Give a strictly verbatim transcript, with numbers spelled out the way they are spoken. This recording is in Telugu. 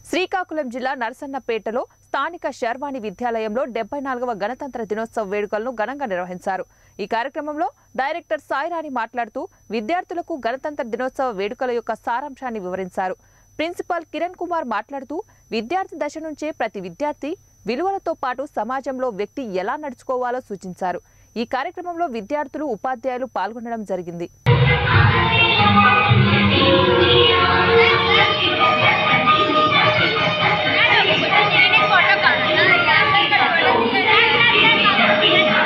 శ్రీకాకుళం జిల్లా నరసన్నపేటలో స్థానిక శర్వాణి విద్యాలయంలో డెబ్బై నాలుగవ గణతంత్ర దినోత్సవ వేడుకలను ఘనంగా నిర్వహించారు। ఈ కార్యక్రమంలో డైరెక్టర్ సాయిరాణి మాట్లాడుతూ విద్యార్థులకు గణతంత్ర దినోత్సవ వేడుకల యొక్క సారాంశాన్ని వివరించారు। ప్రిన్సిపల్ కిరణ్ కుమార్ మాట్లాడుతూ విద్యార్థి దశ నుంచే ప్రతి విద్యార్థి విలువలతో పాటు సమాజంలో వ్యక్తి ఎలా నడుచుకోవాలో సూచించారు। ఈ కార్యక్రమంలో విద్యార్థులు ఉపాధ్యాయులు పాల్గొనడం జరిగింది।